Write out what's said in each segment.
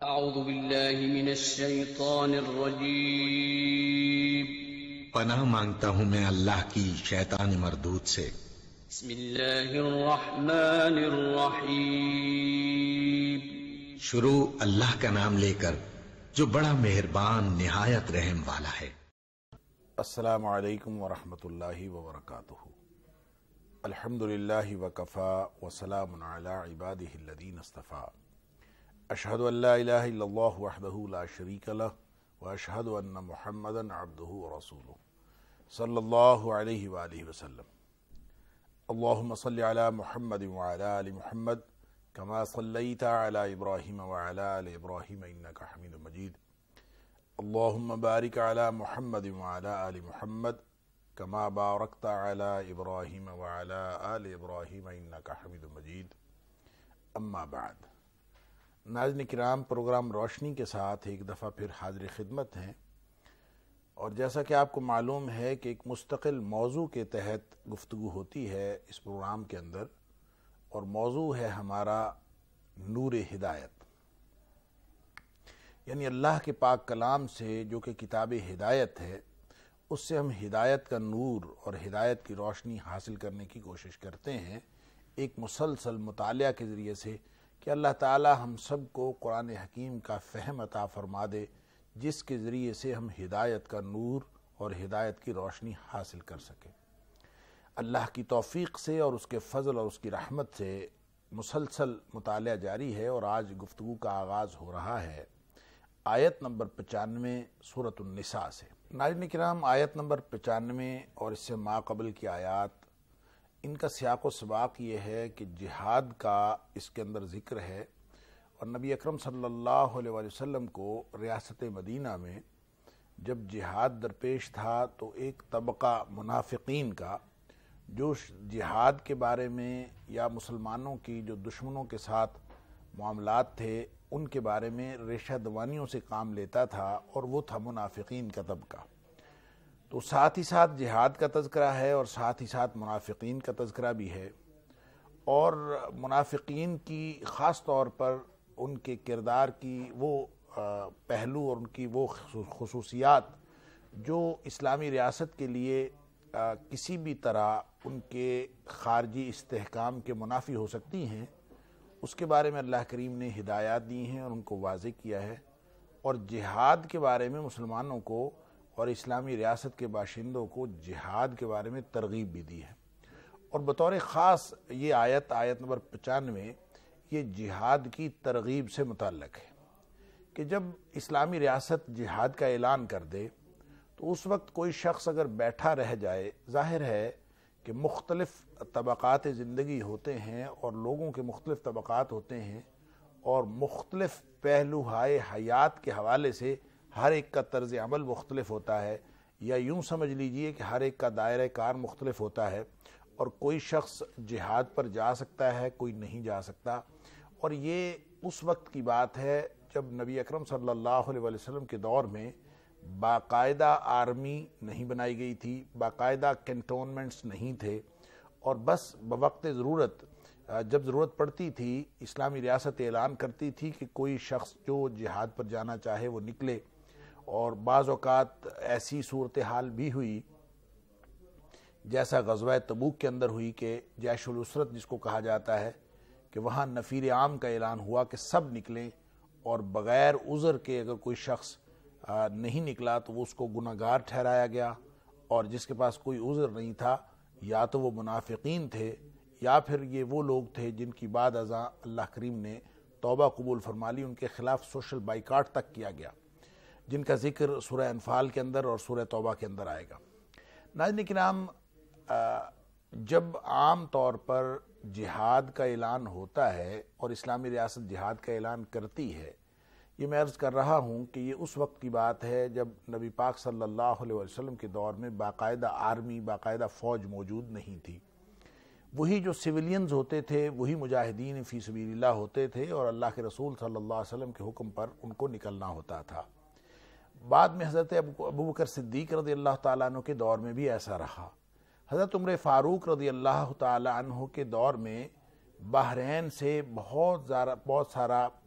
اعوذ باللہ من الشیطان الرجیم پناہ مانگتا ہوں میں اللہ کی شیطان مردود سے۔ بسم اللہ الرحمن الرحیم شروع اللہ کا نام لے کر جو بڑا مہربان نہایت رحم والا ہے۔ السلام علیکم ورحمۃ اللہ وبرکاتہ۔ الحمدللہ وکفا وسلام علی عبادہ الذین اصطفیٰ۔ اشہد ان لا الہ الا اللہ وحدہ لا شریک لہ واشہد ان محمدا عبدہ ورسولہ صلی اللہ علیہ وآلہ وسلم۔ اللہم صل علی محمد وعلی آل محمد کما صلیت علی ابراہیم وعلی آل ابراہیم انک حمید مجید۔ اللہم بارک علی محمد وعلی آل محمد کما بارکت علی ابراہیم وعلی آل ابراہیم انک حمید مجید۔ اما بعد، ناظرین کرام، پروگرام روشنی کے ساتھ ایک دفعہ پھر حاضر خدمت ہیں، اور جیسا کہ آپ کو معلوم ہے کہ ایک مستقل موضوع کے تحت گفتگو ہوتی ہے اس پروگرام کے اندر، اور موضوع ہے ہمارا نور ہدایت، یعنی اللہ کے پاک کلام سے جو کہ کتاب ہدایت ہے، اس سے ہم ہدایت کا نور اور ہدایت کی روشنی حاصل کرنے کی کوشش کرتے ہیں، ایک مسلسل مطالعہ کے ذریعے سے، کہ اللہ تعالی ہم سب کو قرآن حکیم کا فہم عطا فرما دے، جس کے ذریعے سے ہم ہدایت کا نور اور ہدایت کی روشنی حاصل کر سکیں۔ اللہ کی توفیق سے اور اس کے فضل اور اس کی رحمت سے مسلسل مطالعہ جاری ہے، اور آج گفتگو کا آغاز ہو رہا ہے آیت نمبر 95 سورۃ النساء سے۔ ناظرین کرام، آیت نمبر 95 اور اس سے ما قبل کی آیات، ان کا سیاق و سباق یہ ہے کہ جہاد کا اس کے اندر ذکر ہے، اور نبی اکرم صلی اللہ علیہ وآلہ وسلم کو ریاست مدینہ میں جب جہاد درپیش تھا تو ایک طبقہ منافقین کا جو جہاد کے بارے میں یا مسلمانوں کی جو دشمنوں کے ساتھ معاملات تھے ان کے بارے میں ریشہ دوانیوں سے کام لیتا تھا، اور وہ تھا منافقین کا طبقہ۔ تو ساتھ ہی ساتھ جہاد کا تذکرہ ہے اور ساتھ ہی ساتھ منافقین کا تذکرہ بھی ہے، اور منافقین کی خاص طور پر ان کے کردار کی وہ پہلو اور ان کی وہ خصوصیات جو اسلامی ریاست کے لیے کسی بھی طرح ان کے خارجی استحکام کے منافی ہو سکتی ہیں، اس کے بارے میں اللہ کریم نے ہدایات دی ہیں اور ان کو واضح کیا ہے، اور جہاد کے بارے میں مسلمانوں کو اور اسلامی ریاست کے باشندوں کو جہاد کے بارے میں ترغیب بھی دی ہے۔ اور بطور خاص یہ آیت نمبر 95 یہ جہاد کی ترغیب سے متعلق ہے، کہ جب اسلامی ریاست جہاد کا اعلان کر دے تو اس وقت کوئی شخص اگر بیٹھا رہ جائے، ظاہر ہے کہ مختلف طبقات زندگی ہوتے ہیں اور لوگوں کے مختلف طبقات ہوتے ہیں، اور مختلف پہلوہائے حیات کے حوالے سے ہر ایک کا طرز عمل مختلف ہوتا ہے، یا یوں سمجھ لیجئے کہ ہر ایک کا دائرہ کار مختلف ہوتا ہے، اور کوئی شخص جہاد پر جا سکتا ہے، کوئی نہیں جا سکتا۔ اور یہ اس وقت کی بات ہے جب نبی اکرم صلی اللہ علیہ وسلم کے دور میں باقاعدہ آرمی نہیں بنائی گئی تھی، باقاعدہ کنٹونمنٹس نہیں تھے، اور بس بوقت ضرورت جب ضرورت پڑتی تھی اسلامی ریاست اعلان کرتی تھی کہ کوئی شخص جو جہاد پر جانا چاہے وہ نکلے۔ اور بعض اوقات ایسی صورتحال بھی ہوئی جیسا غزوہ تبوک کے اندر ہوئی کہ جیش الاسرت جس کو کہا جاتا ہے، کہ وہاں نفیر عام کا اعلان ہوا کہ سب نکلیں، اور بغیر عذر کے اگر کوئی شخص نہیں نکلا تو وہ اس کو گناہگار ٹھہرایا گیا، اور جس کے پاس کوئی عذر نہیں تھا یا تو وہ منافقین تھے یا پھر یہ وہ لوگ تھے جن کی بعد ازاں اللہ کریم نے توبہ قبول فرما لی، ان کے خلاف سوشل بائیکاٹ تک کیا گیا، جن کا ذکر سورہ انفال کے اندر اور سورہ توبہ کے اندر آئے گا۔ ناظرین کرام، جب عام طور پر جہاد کا اعلان ہوتا ہے اور اسلامی ریاست جہاد کا اعلان کرتی ہے، یہ میں عرض کر رہا ہوں کہ یہ اس وقت کی بات ہے جب نبی پاک صلی اللہ علیہ وسلم کے دور میں باقاعدہ آرمی، باقاعدہ فوج موجود نہیں تھی۔ وہی جو سویلینز ہوتے تھے وہی مجاہدین فی سبیل اللہ ہوتے تھے، اور اللہ کے رسول صلی اللہ علیہ وسلم کے حکم پر ان کو نکلنا ہوتا تھا۔ بعد میں حضرت ابوبکر صدیق رضی اللہ تعالیٰ عنہ کے دور میں بھی ایسا رہا۔ حضرت عمر فاروق رضی اللہ تعالیٰ عنہ کے دور میں بحرین سے بہت سارا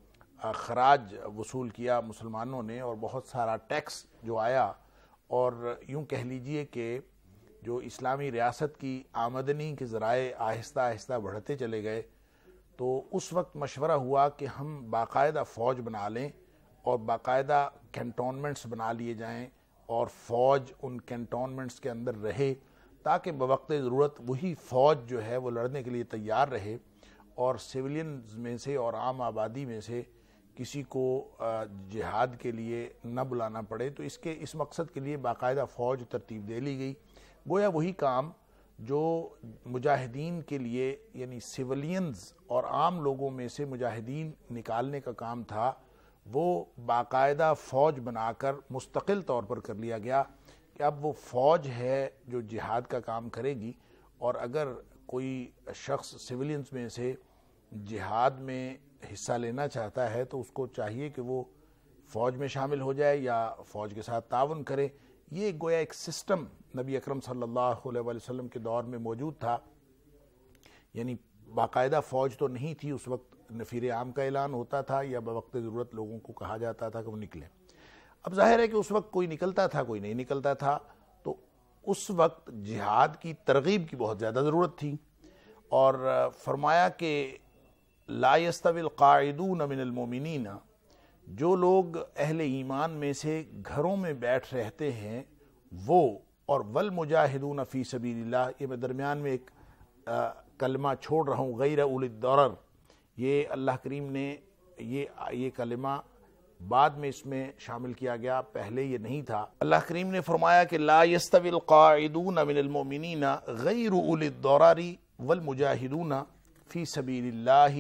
خراج وصول کیا مسلمانوں نے، اور بہت سارا ٹیکس جو آیا، اور یوں کہہ لیجئے کہ جو اسلامی ریاست کی آمدنی کے ذرائع آہستہ آہستہ بڑھتے چلے گئے، تو اس وقت مشورہ ہوا کہ ہم باقاعدہ فوج بنا لیں اور باقاعدہ کینٹونمنٹس بنا لیے جائیں، اور فوج ان کینٹونمنٹس کے اندر رہے تاکہ بوقت ضرورت وہی فوج جو ہے وہ لڑنے کے لیے تیار رہے، اور سیولینز میں سے اور عام آبادی میں سے کسی کو جہاد کے لیے نہ بلانا پڑے۔ تو اس مقصد کے لیے باقاعدہ فوج ترتیب دے لی گئی۔ گویا وہی کام جو مجاہدین کے لیے، یعنی سیولینز اور عام لوگوں میں سے مجاہدین نکالنے کا کام تھا، وہ باقاعدہ فوج بنا کر مستقل طور پر کر لیا گیا کہ اب وہ فوج ہے جو جہاد کا کام کرے گی، اور اگر کوئی شخص سیولینز میں سے جہاد میں حصہ لینا چاہتا ہے تو اس کو چاہیے کہ وہ فوج میں شامل ہو جائے یا فوج کے ساتھ تعاون کرے۔ یہ گویا ایک سسٹم نبی اکرم صلی اللہ علیہ وسلم کے دور میں موجود تھا، یعنی باقاعدہ فوج تو نہیں تھی اس وقت، نفیر عام کا اعلان ہوتا تھا یا بوقت ضرورت لوگوں کو کہا جاتا تھا کہ وہ نکلیں۔ اب ظاہر ہے کہ اس وقت کوئی نکلتا تھا کوئی نہیں نکلتا تھا، تو اس وقت جہاد کی ترغیب کی بہت زیادہ ضرورت تھی، اور فرمایا کہ لا يستوي القاعدون من المؤمنین، جو لوگ اہل ایمان میں سے گھروں میں بیٹھ رہتے ہیں وہ، اور والمجاہدون فی سبیل اللہ، یہ میں درمیان میں ایک کلمہ چھوڑ رہا ہوں، غیر اولی الضرر، یہ اللہ کریم نے یہ کلمہ بعد میں اس میں شامل کیا گیا، پہلے یہ نہیں تھا۔ اللہ کریم نے فرمایا کہ لا يستوي القاعدون من المؤمنین غیر اولی الضرر والمجاہدون فی سبیل اللہ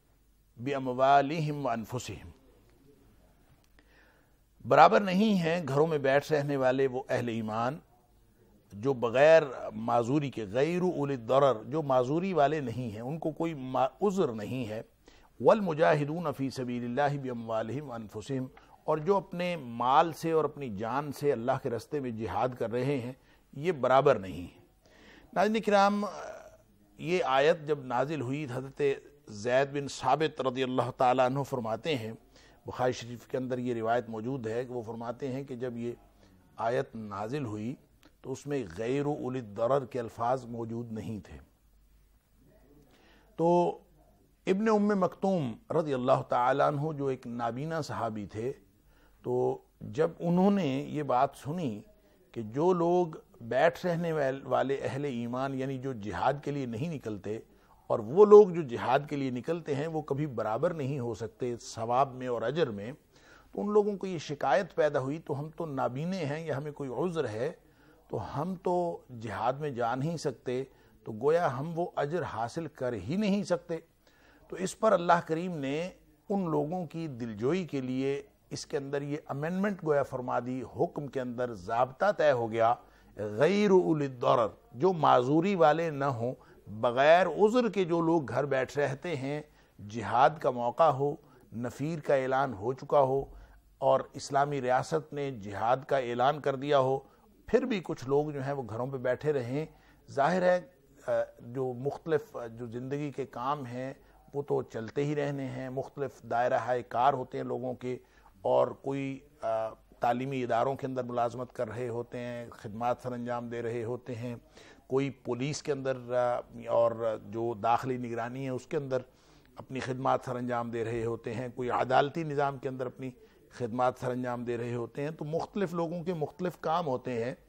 باموالہم وانفسہم، برابر نہیں ہیں گھروں میں بیٹھ رہنے والے وہ اہل ایمان جو بغیر معذوری کے، غیر اولی الضرر، جو معذوری والے نہیں ہیں، ان کو کوئی عذر نہیں ہے، والمجاہدون فی سبیل اللہ باموالہم وانفسہم، اور جو اپنے مال سے اور اپنی جان سے اللہ کے راستے میں جہاد کر رہے ہیں، یہ برابر نہیں ہیں۔ ناظرین کرام، یہ آیت جب نازل ہوئی، حضرت زید بن ثابت رضی اللہ تعالیٰ عنہ فرماتے ہیں، بخاری شریف کے اندر یہ روایت موجود ہے کہ وہ فرماتے ہیں کہ جب یہ آیت نازل ہوئی تو اس میں غیر اولی الضرر کے الفاظ موجود نہیں تھے۔ تو ابن ام مکتوم رضی اللہ تعالیٰ عنہ جو ایک نابینا صحابی تھے، تو جب انہوں نے یہ بات سنی کہ جو لوگ بیٹھ رہنے والے اہل ایمان، یعنی جو جہاد کے لیے نہیں نکلتے، اور وہ لوگ جو جہاد کے لیے نکلتے ہیں وہ کبھی برابر نہیں ہو سکتے ثواب میں اور اجر میں، تو ان لوگوں کو یہ شکایت پیدا ہوئی، تو ہم تو نابینے ہیں یا ہمیں کوئی عذر ہے تو ہم تو جہاد میں جا نہیں سکتے، تو گویا ہم وہ اجر حاصل کر ہی نہیں سکتے۔ تو اس پر اللہ کریم نے ان لوگوں کی دلجوئی کے لیے اس کے اندر یہ امینڈمنٹ گویا فرما دی، حکم کے اندر ضابطہ طے ہو گیا، غیر اولی الضرر، جو معذوری والے نہ ہوں، بغیر عذر کے جو لوگ گھر بیٹھ رہتے ہیں، جہاد کا موقع ہو، نفیر کا اعلان ہو چکا ہو اور اسلامی ریاست نے جہاد کا اعلان کر دیا ہو، پھر بھی کچھ لوگ جو ہیں وہ گھروں پہ بیٹھے رہیں۔ ظاہر ہے جو مختلف جو زندگی کے کام ہیں وہ تو چلتے ہی رہنے ہیں، مختلف دائرہ کار ہوتے ہیں لوگوں کے، اور کوئی تعلیمی اداروں کے اندر ملازمت کر رہے ہوتے ہیں، خدمات سر انجام دے رہے ہوتے ہیں، کوئی پولیس کے اندر اور جو داخلی نگرانی ہے اس کے اندر اپنی خدمات سر انجام دے رہے ہوتے ہیں، کوئی عدالتی نظام کے اندر اپنی خدمات سر انجام دے رہے ہوتے ہیں، تو مختلف لوگوں کے مختلف کام ہوتے ہیں،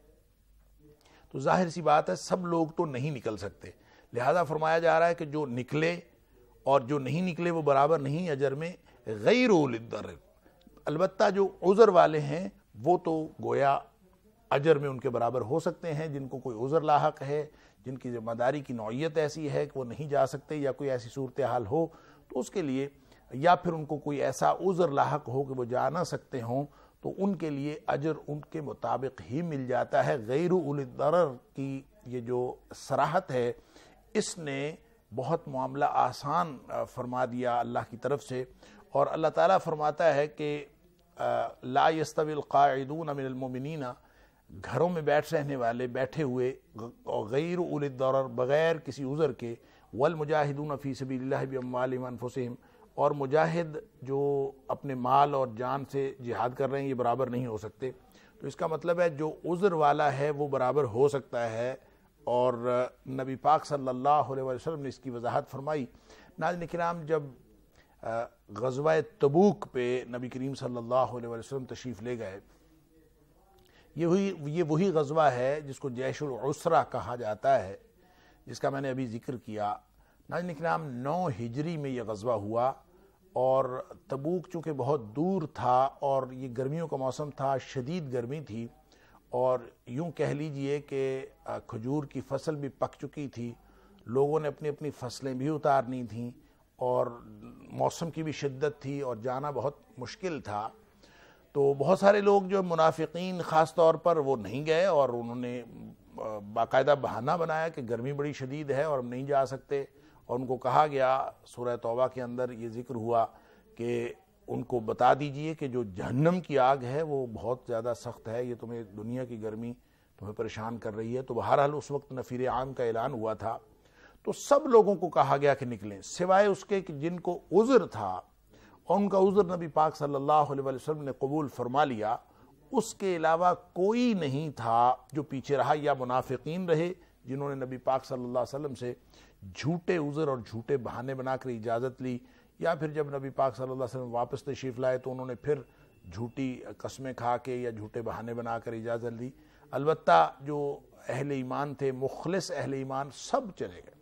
تو ظاہر سی بات ہے سب لوگ تو نہیں نکل سکتے، لہذا فرمایا جا رہا ہے کہ جو نکلے اور جو نہیں نکلے وہ برابر نہیں اجر میں، غیر اولی الضرر، البتہ جو عذر والے ہیں وہ تو گویا اجر میں ان کے برابر ہو سکتے ہیں، جن کو کوئی عذر لاحق ہے، جن کی ذمہ داری کی نوعیت ایسی ہے کہ وہ نہیں جا سکتے یا کوئی ایسی صورتحال ہو تو اس کے لیے، یا پھر ان کو کوئی ایسا عذر لاحق ہو کہ وہ جا نہ سکتے ہوں تو ان کے لیے اجر ان کے مطابق ہی مل جاتا ہے۔ غیر اولی الضرر کی یہ جو صراحت ہے اس نے بہت معاملہ آسان فرما دیا اللہ کی طرف سے، اور اللہ تعالیٰ فرماتا ہے کہ لا يستوي القاعدون من المؤمنین، گھروں میں بیٹھ رہنے والے بیٹھے ہوئے غیر اولی الضرر، بغیر کسی عذر کے، والمجاہدون فی سبیل اللہ باموالہم وانفسہم، اور مجاہد جو اپنے مال اور جان سے جہاد کر رہے ہیں یہ برابر نہیں ہو سکتے. تو اس کا مطلب ہے جو عذر والا ہے وہ برابر ہو سکتا ہے، اور نبی پاک صلی اللہ علیہ وسلم نے اس کی وضاحت فرمائی. ناظرین کرام، جب غزوہ تبوک پہ نبی کریم صلی اللہ علیہ وسلم تشریف لے گئے، یہ وہی غزوہ ہے جس کو جیش العسرہ کہا جاتا ہے، جس کا میں نے ابھی ذکر کیا. ناظرین کرام، 9 ہجری میں یہ غزوہ ہوا، اور تبوک چونکہ بہت دور تھا اور یہ گرمیوں کا موسم تھا، شدید گرمی تھی، اور یوں کہہ لیجئے کہ کھجور کی فصل بھی پک چکی تھی، لوگوں نے اپنی اپنی فصلیں بھی اتارنی تھیں، اور موسم کی بھی شدت تھی اور جانا بہت مشکل تھا. تو بہت سارے لوگ جو منافقین خاص طور پر وہ نہیں گئے، اور انہوں نے باقاعدہ بہانہ بنایا کہ گرمی بڑی شدید ہے اور ہم نہیں جا سکتے. اور ان کو کہا گیا، سورہ توبہ کے اندر یہ ذکر ہوا کہ ان کو بتا دیجئے کہ جو جہنم کی آگ ہے وہ بہت زیادہ سخت ہے، یہ تمہیں دنیا کی گرمی تمہیں پریشان کر رہی ہے. تو بہرحال اس وقت نفیر عام کا اعلان ہوا تھا، تو سب لوگوں کو کہا گیا کہ نکلیں، سوائے اس کے کہ جن کو عذر تھا، اور ان کا عذر نبی پاک صلی اللہ علیہ وسلم نے قبول فرما لیا. اس کے علاوہ کوئی نہیں تھا جو پیچھے رہا، یا منافقین رہے جنہوں نے نبی پاک صلی اللہ علیہ وسلم سے جھوٹے عذر اور جھوٹے بہانے بنا کر اجازت لی، یا پھر جب نبی پاک صلی اللہ علیہ وسلم واپس تشریف لائے تو انہوں نے پھر جھوٹی قسمیں کھا کے یا جھوٹے بہانے بنا کر اجازت لی. البتہ جو اہل ایمان تھے، مخلص اہل ایمان، سب چلے گئے.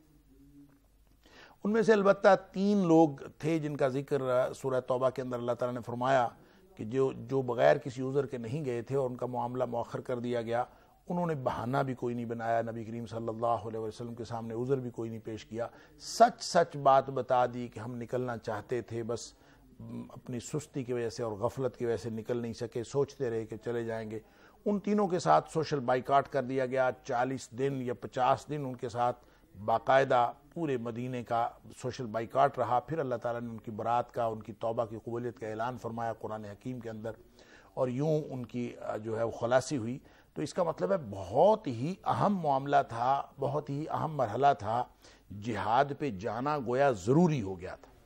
ان میں سے البتہ 3 لوگ تھے جن کا ذکر سورہ توبہ کے اندر اللہ تعالیٰ نے فرمایا کہ جو بغیر کسی عذر کے نہیں گئے تھے اور ان کا معاملہ مؤخر کر دیا گیا. انہوں نے بہانہ بھی کوئی نہیں بنایا، نبی کریم صلی اللہ علیہ وسلم کے سامنے عذر بھی کوئی نہیں پیش کیا، سچ بات بتا دی کہ ہم نکلنا چاہتے تھے، بس اپنی سستی کی وجہ سے اور غفلت کی وجہ سے نکل نہیں سکے، سوچتے رہے کہ چلے جائیں گے. ان تینوں کے ساتھ سوشل بائیکاٹ کر دیا گیا. 40 دن یا 50 دن ان کے ساتھ باقاعدہ پورے مدینے کا سوشل بائیکاٹ رہا. پھر اللہ تعالیٰ نے ان کی برات کا، ان کی توبہ کی قبولیت کا اعلان فرمایا قرآن حکیم کے اندر، اور یوں ان کی جو ہے وہ خلاصی ہوئی. تو اس کا مطلب ہے بہت ہی اہم معاملہ تھا، بہت ہی اہم مرحلہ تھا، جہاد پہ جانا گویا ضروری ہو گیا تھا.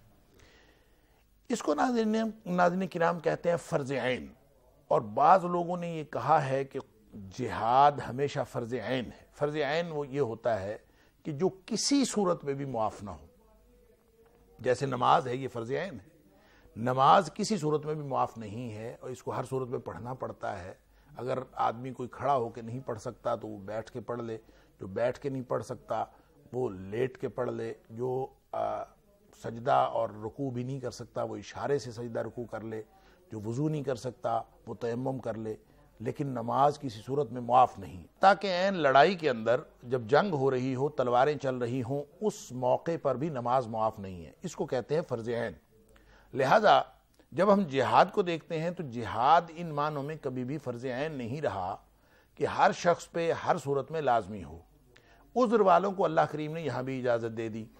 اس کو ناظرین کرام کہتے ہیں فرض عین. اور بعض لوگوں نے یہ کہا ہے کہ جہاد ہمیشہ فرض عین ہے. فرض عین وہ یہ ہوتا ہے کہ جو کسی صورت میں بھی معاف نہ ہو. جیسے نماز ہے، یہ فرض عین ہے. نماز کسی صورت میں بھی معاف نہیں ہے، اور اس کو ہر صورت میں پڑھنا پڑتا ہے. اگر آدمی کوئی کھڑا ہو کے نہیں پڑھ سکتا تو وہ بیٹھ کے پڑھ لے، جو بیٹھ کے نہیں پڑھ سکتا وہ لیٹ کے پڑھ لے، جو سجدہ اور رکوع بھی نہیں کر سکتا وہ اشارے سے سجدہ رکوع کر لے، جو وضو نہیں کر سکتا وہ تیمم کر لے. لیکن نماز کسی صورت میں معاف نہیں. تاکہ عین لڑائی کے اندر جب جنگ ہو رہی ہو، تلواریں چل رہی ہوں، اس موقع پر بھی نماز معاف نہیں ہے. اس کو کہتے ہیں فرض عین. لہذا جب ہم جہاد کو دیکھتے ہیں تو جہاد ان معنوں میں کبھی بھی فرض عین نہیں رہا کہ ہر شخص پہ ہر صورت میں لازمی ہو. عذر والوں کو اللہ کریم نے یہاں بھی اجازت دے دی.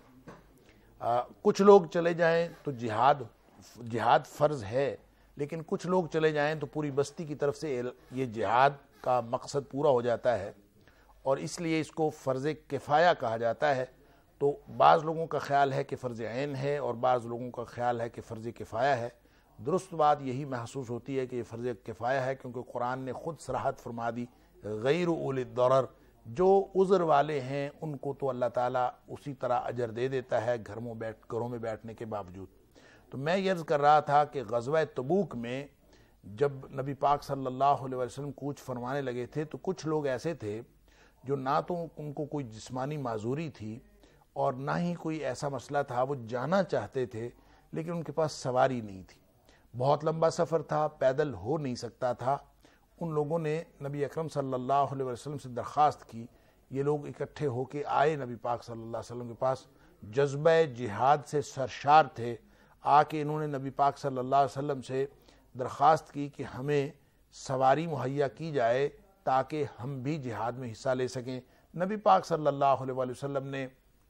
کچھ لوگ چلے جائیں تو جہاد فرض ہے، لیکن کچھ لوگ چلے جائیں تو پوری بستی کی طرف سے یہ جہاد کا مقصد پورا ہو جاتا ہے، اور اس لیے اس کو فرض کفایہ کہا جاتا ہے. تو بعض لوگوں کا خیال ہے کہ فرض عین ہے، اور بعض لوگوں کا خیال ہے کہ فرض کفایہ ہے. درست بات یہی محسوس ہوتی ہے کہ یہ فرض کفایہ ہے، کیونکہ قرآن نے خود صراحت فرما دی، غیر اولی الضرر، جو عذر والے ہیں ان کو تو اللہ تعالیٰ اسی طرح اجر دے دیتا ہے گھروں میں بیٹھنے کے باوجود. تو میں یہ عرض کر رہا تھا کہ غزوہ تبوک میں جب نبی پاک صلی اللہ علیہ وسلم کوچ فرمانے لگے تھے تو کچھ لوگ ایسے تھے جو نہ تو ان کو کوئی جسمانی معذوری تھی اور نہ ہی کوئی ایسا مسئلہ تھا، وہ جانا چاہتے تھے لیکن ان کے پاس سواری نہیں تھی، بہت لمبا سفر تھا، پیدل ہو نہیں سکتا تھا. ان لوگوں نے نبی اکرم صلی اللہ علیہ وسلم سے درخواست کی. یہ لوگ اکٹھے ہو کے آئے نبی پاک صلی اللہ علیہ وسلم کے پاس، جذبہ جہاد سے سرشار تھے. آ کے انہوں نے نبی پاک صلی اللہ علیہ وسلم سے درخواست کی کہ ہمیں سواری مہیا کی جائے تاکہ ہم بھی جہاد میں حصہ لے سکیں. نبی پاک صلی اللہ علیہ وسلم نے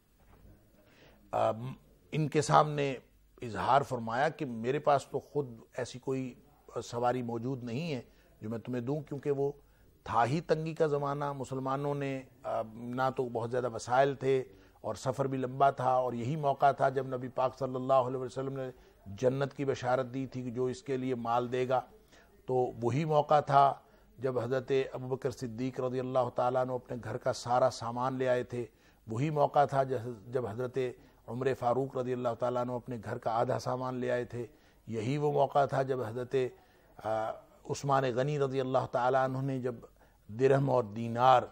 ان کے سامنے اظہار فرمایا کہ میرے پاس تو خود ایسی کوئی سواری موجود نہیں ہے جو میں تمہیں دوں، کیونکہ وہ تھا ہی تنگی کا زمانہ. مسلمانوں نے نہ تو بہت زیادہ وسائل تھے اور سفر بھی لمبا تھا، اور یہی موقع تھا جب نبی پاک صلی اللہ علیہ وسلم نے جنت کی بشارت دی تھی کہ جو اس کے لیے مال دے گا، تو وہی موقع تھا جب حضرت ابوبکر صدیق رضی اللہ تعالیٰ عنہ اپنے گھر کا سارا سامان لے آئے تھے، وہی موقع تھا جب حضرت عمر فاروق رضی اللہ تعالیٰ عنہ اپنے گھر کا آدھا سامان لے آئے تھے، یہی وہ موقع تھا جب حضرت عثمان غنی رضی اللہ تعالیٰ عنہ نے جب درہم اور دینار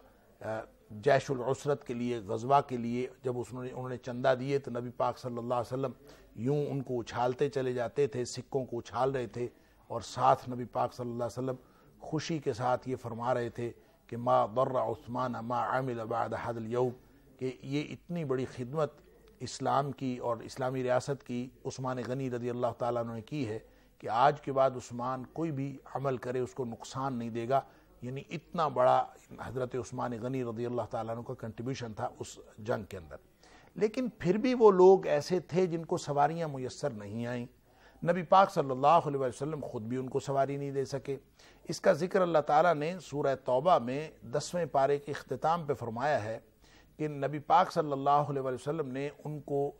جیش العسرت کے لیے، غزوہ کے لیے جب انہوں نے چندہ دیے تو نبی پاک صلی اللہ علیہ وسلم یوں ان کو اچھالتے چلے جاتے تھے، سکوں کو اچھال رہے تھے، اور ساتھ نبی پاک صلی اللہ علیہ وسلم خوشی کے ساتھ یہ فرما رہے تھے کہ ما ضر عثمان ما عمل بعد هذا اليوم، کہ یہ اتنی بڑی خدمت اسلام کی اور اسلامی ریاست کی عثمان غنی رضی اللہ تعالیٰ عنہ نے کی ہے کہ آج کے بعد عثمان کوئی بھی عمل کرے اس کو نقصان نہیں دے گا. یعنی اتنا بڑا حضرت عثمان غنی رضی اللہ تعالیٰ عنہ کا کنٹریبیوشن تھا اس جنگ کے اندر. لیکن پھر بھی وہ لوگ ایسے تھے جن کو سواریاں میسر نہیں آئیں. نبی پاک صلی اللہ علیہ وسلم خود بھی ان کو سواری نہیں دے سکے. اس کا ذکر اللہ تعالیٰ نے سورہ توبہ میں 10ویں پارے کے اختتام پہ فرمایا ہے کہ نبی پاک صلی اللہ علیہ وسلم نے ان کو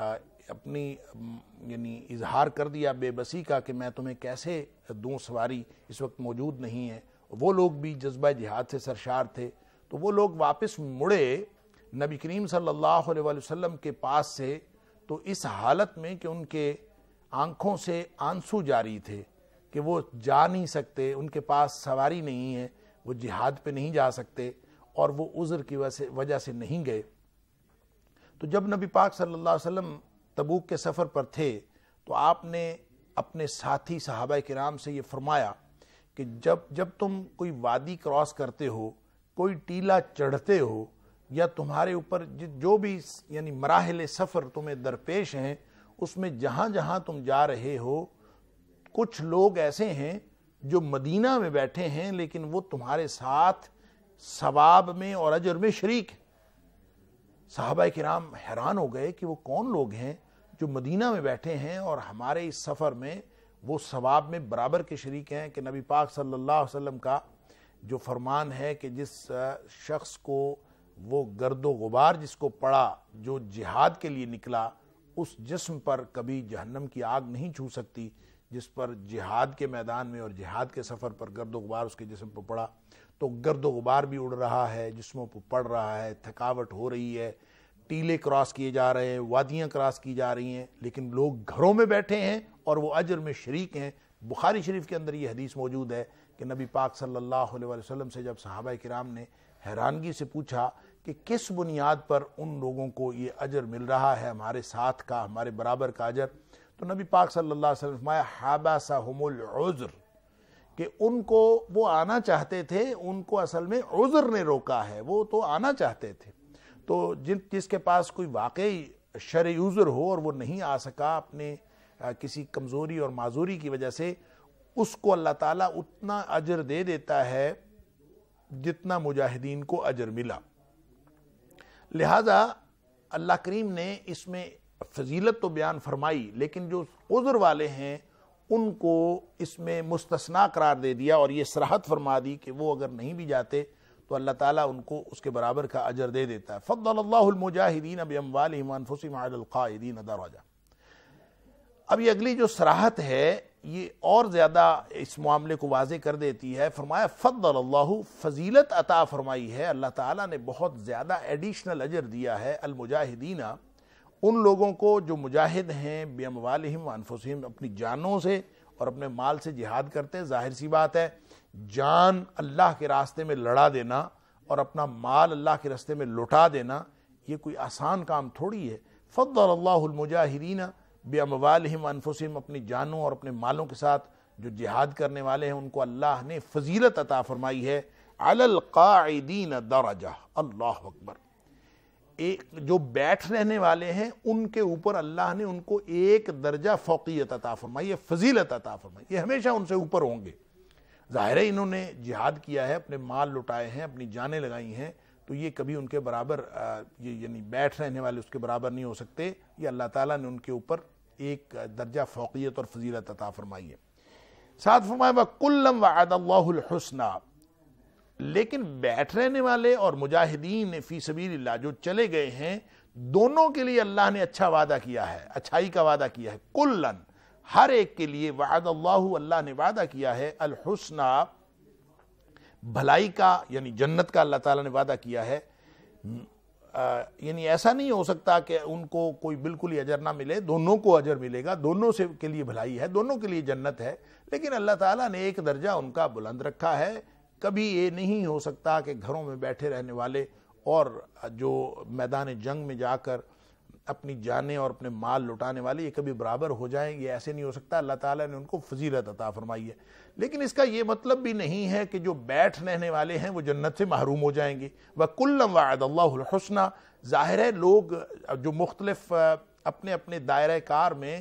اپنی یعنی اظہار کر دیا بے بسی کا کہ میں تمہیں کیسے دوں سواری، اس وقت موجود نہیں ہے. وہ لوگ بھی جذبہ جہاد سے سرشار تھے، تو وہ لوگ واپس مڑے نبی کریم صلی اللہ علیہ وسلم کے پاس سے، تو اس حالت میں کہ ان کے آنکھوں سے آنسو جاری تھے کہ وہ جا نہیں سکتے، ان کے پاس سواری نہیں ہے، وہ جہاد پہ نہیں جا سکتے اور وہ عذر کی وجہ سے نہیں گئے. تو جب نبی پاک صلی اللہ علیہ وسلم تبوک کے سفر پر تھے تو آپ نے اپنے ساتھی صحابہ کرام سے یہ فرمایا کہ جب تم کوئی وادی کراس کرتے ہو، کوئی ٹیلا چڑھتے ہو، یا تمہارے اوپر جو بھی یعنی مراحل سفر تمہیں درپیش ہیں، اس میں جہاں جہاں تم جا رہے ہو کچھ لوگ ایسے ہیں جو مدینہ میں بیٹھے ہیں لیکن وہ تمہارے ساتھ ثواب میں اور اجر میں شریک ہیں. صحابہ کرام حیران ہو گئے کہ وہ کون لوگ ہیں جو مدینہ میں بیٹھے ہیں اور ہمارے اس سفر میں وہ ثواب میں برابر کے شریک ہیں. کہ نبی پاک صلی اللہ علیہ وسلم کا جو فرمان ہے کہ جس شخص کو وہ گرد و غبار جس کو پڑا، جو جہاد کے لیے نکلا، اس جسم پر کبھی جہنم کی آگ نہیں چھو سکتی. جس پر جہاد کے میدان میں اور جہاد کے سفر پر گرد و غبار اس کے جسم پر پڑا تو گرد و غبار بھی اڑ رہا ہے، جسموں پر پڑ رہا ہے، تھکاوٹ ہو رہی ہے، ٹیلے کراس کیے جا رہے ہیں، وادیاں کراس کی جا رہی ہیں، لیکن لوگ گھروں میں بیٹھے ہیں اور وہ اجر میں شریک ہیں. بخاری شریف کے اندر یہ حدیث موجود ہے کہ نبی پاک صلی اللہ علیہ وسلم سے جب صحابہ کرام نے حیرانگی سے پوچھا کہ کس بنیاد پر ان لوگوں کو یہ اجر مل رہا ہے، ہمارے ساتھ کا، ہمارے برابر کا اجر، تو نبی پاک صلی اللہ علیہ وسلم فرمایا حبسہم العذر، کہ ان کو وہ آنا چاہتے تھے، ان کو اصل میں عذر نے روکا ہے، وہ تو آنا چاہتے تھے. تو جس کے پاس کوئی واقعی شرعی عذر ہو اور وہ نہیں آ سکا اپنے کسی کمزوری اور معذوری کی وجہ سے، اس کو اللہ تعالیٰ اتنا اجر دے دیتا ہے جتنا مجاہدین کو اجر ملا. لہذا اللہ کریم نے اس میں فضیلت تو بیان فرمائی، لیکن جو عذر والے ہیں ان کو اس میں مستثنا قرار دے دیا اور یہ صراحت فرما دی کہ وہ اگر نہیں بھی جاتے تو اللہ تعالیٰ ان کو اس کے برابر کا اجر دے دیتا ہے. فضل اللہ المجاہدین باموالہم وانفسہم علی القاعدین درجہ. اب یہ اگلی جو صراحت ہے یہ اور زیادہ اس معاملے کو واضح کر دیتی ہے. فرمایا فضل اللہ، فضیلت عطا فرمائی ہے اللہ تعالیٰ نے، بہت زیادہ ایڈیشنل اجر دیا ہے المجاہدین، ان لوگوں کو جو مجاہد ہیں، باموالہم وانفسہم، اپنی جانوں سے اور اپنے مال سے جہاد کرتے ہیں. ظاہر سی بات ہے جان اللہ کے راستے میں لڑا دینا اور اپنا مال اللہ کے راستے میں لٹا دینا یہ کوئی آسان کام تھوڑی ہے. فضل اللہ المجاہدین باموالہم وانفسہم، اپنی جانوں اور اپنے مالوں کے ساتھ جو جہاد کرنے والے ہیں ان کو اللہ نے فضیلت عطا فرمائی ہے. علی القاعدین درجہ، اللہ اکبر. جو بیٹھ رہنے والے ہیں ان کے اوپر اللہ نے ان کو ایک درجہ فوقیت عطا فرمائی ہے، فضیلت عطا فرمائی. یہ ہمیشہ ان سے اوپر ہوں گے. ظاہر ہے انہوں نے جہاد کیا ہے، اپنے مال لٹائے ہیں، اپنی جانیں لگائی ہیں، تو یہ کبھی ان کے برابر یعنی بیٹھ رہنے والے اس کے برابر نہیں ہو سکتے. یہ اللہ تعالیٰ نے ان کے اوپر ایک درجہ فوقیت اور فضیلت عطا فرمائی ہے. ساتھ فرمایا وَكُلًّا وَعَدَ اللَّهُ الْحُسْنَى، لیکن بیٹھ رہنے والے اور مجاہدین فی سبیل اللہ جو چلے گئے ہیں، دونوں کے لیے اللہ نے اچھا وعدہ کیا ہے، اچھائی کا وعدہ کیا ہے. کلن ہر ایک کے لیے وعد اللہ، اللہ نے وعدہ کیا ہے، الحسنہ بھلائی کا، یعنی جنت کا اللہ تعالیٰ نے وعدہ کیا ہے۔ یعنی ایسا نہیں ہو سکتا کہ ان کو کوئی بالکل ہی اجر نہ ملے، دونوں کو اجر ملے گا، دونوں سے کے لیے بھلائی ہے، دونوں کے لیے جنت ہے، لیکن اللہ تعالیٰ نے ایک درجہ ان کا بلند رکھا ہے۔ کبھی یہ نہیں ہو سکتا کہ گھروں میں بیٹھے رہنے والے اور جو میدان جنگ میں جا کر اپنی جانیں اور اپنے مال لٹانے والے یہ کبھی برابر ہو جائیں، یہ ایسے نہیں ہو سکتا۔ اللہ تعالیٰ نے ان کو فضیلت عطا فرمائی ہے، لیکن اس کا یہ مطلب بھی نہیں ہے کہ جو بیٹھ رہنے والے ہیں وہ جنت سے محروم ہو جائیں گے۔ وَكُلًّا وَعَدَ اللَّهُ الْحُسْنَى، ظاہر ہے لوگ جو مختلف اپنے اپنے دائرہ کار میں